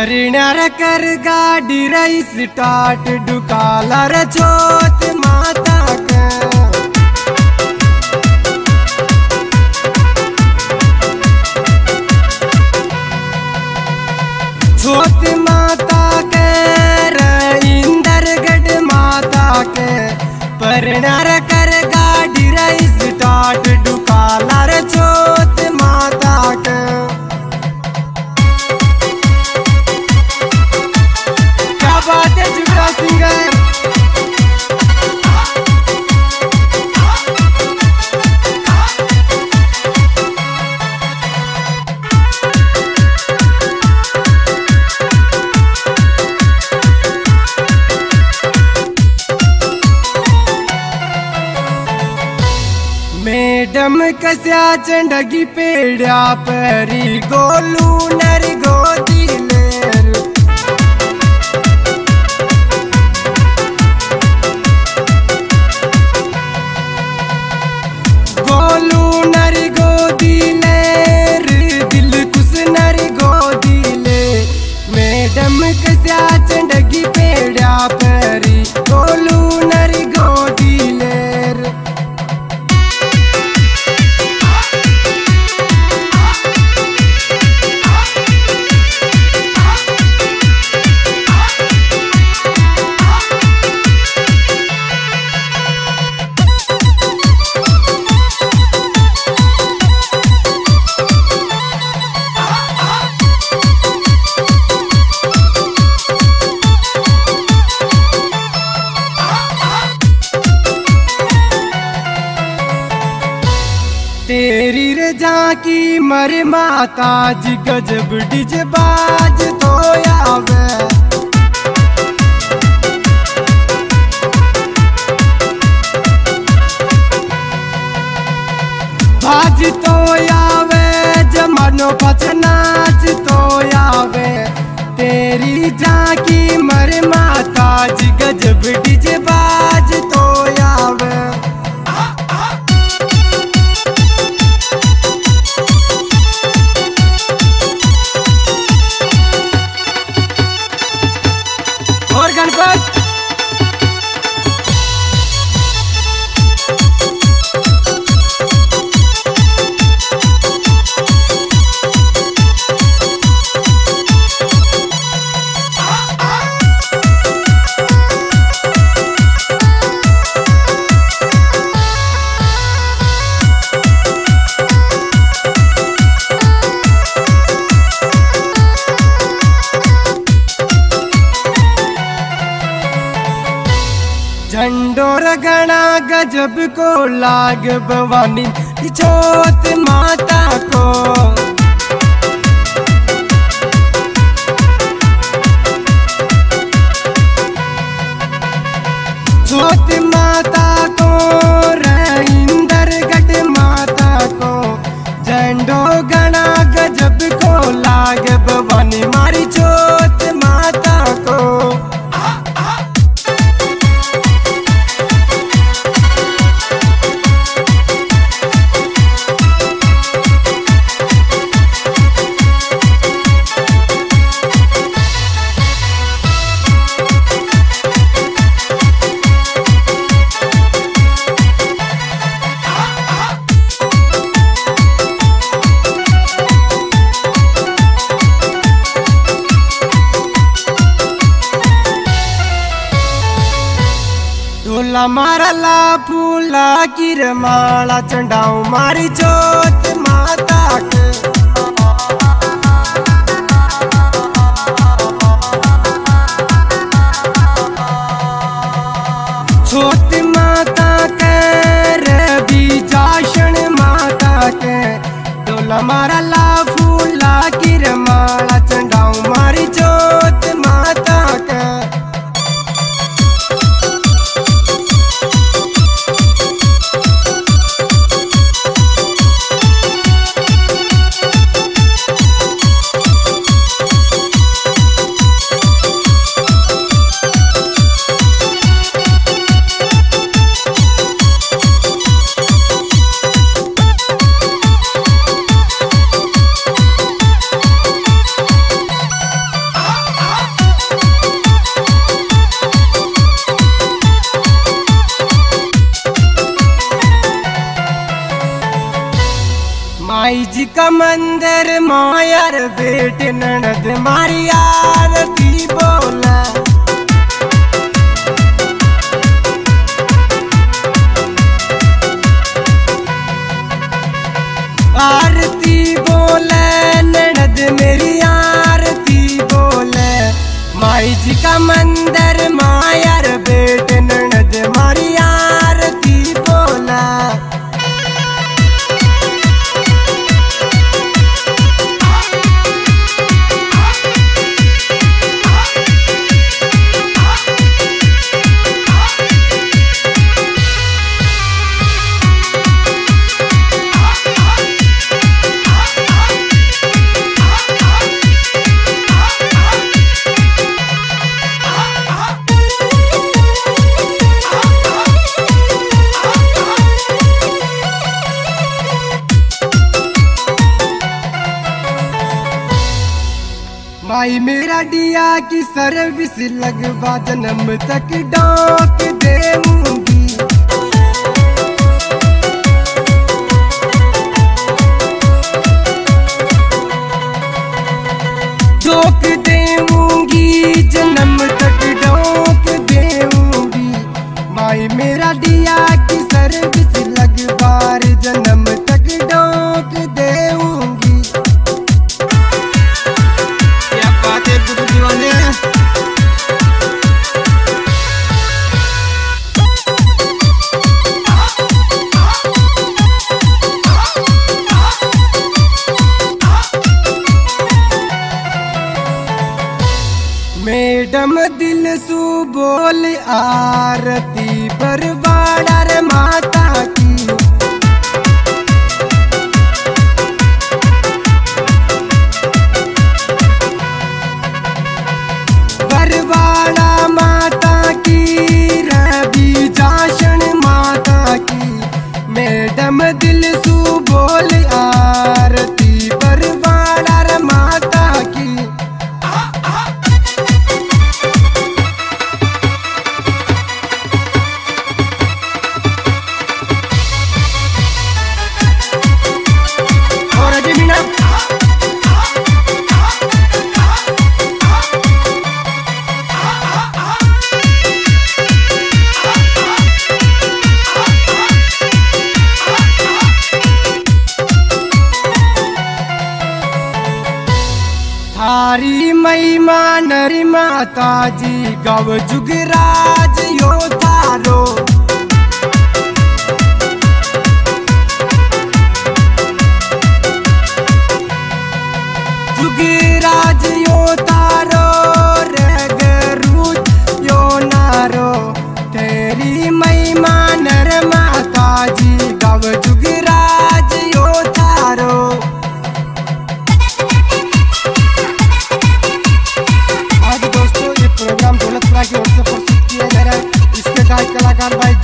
परिणार कर गाड़ी रही स्टार्ट डुकाला रे छोत माता के छोत माता के इंदरगढ़ माता के परिणार कर गाड़ी रही स्टार्ट डुकाला रे छोत माता के। बात है जुगरा सिंगर मैडम कस्या चंडगी पेड़ा परी गोलू नर गोदी लेर गोलू नर गोदी लेर दिल कुछ नर गोदी ले मैडम कस्या चंडगी पेड़ा परी गोलू नर गोदी लेर। तेरी रजा की मर माता जी गजब डिज बाज तो आवे बाज तो आवे जमानो पछ नाच तो आवे तेरी जा की मर माता जी गजब डिज बाज तो आवे। और गणपत झंडोर गणा गजब को लाग भवानी छोत माता को छोत माता को इंदरगढ़ माता को झंडो गणा गजब को लाग भवानी मारी छोत माता को। ढोला मारला फूला किरमाला चंडाऊ मारी छोत माता के छोत माता के रवि जाषण माता के ढोला मारला फूला किरमाला चंडाऊ मारी छोत माता के। मंदिर मायर बेट ननद मारी आरती बोला। आरती बोले ननद मेरी आरती बोले। माई जी का मंदिर मायर बेट ननद मारी आरती बोला। माई मेरा डिया की सर्विस लगवा जन्म तक डाक देऊंगी। डोक देऊंगी जन्म तक डोक देऊंगी। माई मेरा डिया की सर्विस लगवा जन्म तक डोक देऊंगी। मैडम दिल सु बोल आरती बरवाड़ा रे माता की। बरवाड़ा माता की रवि जाशन माता की। मैडम दिल सु बोल आरती बरवाड़ा रे माता की। थारी महिमा नरी माता जी गव जुगराज यो थारो। जुगराज यो तारो रगरूज यो नारो। तेरी महिमा नर माता जी गव जुगराज यो थारो। प्रोग्राम दौलतपुरा की ओर से प्रस्तुत किया जा रहा है। इसके गायक कलाकार भाई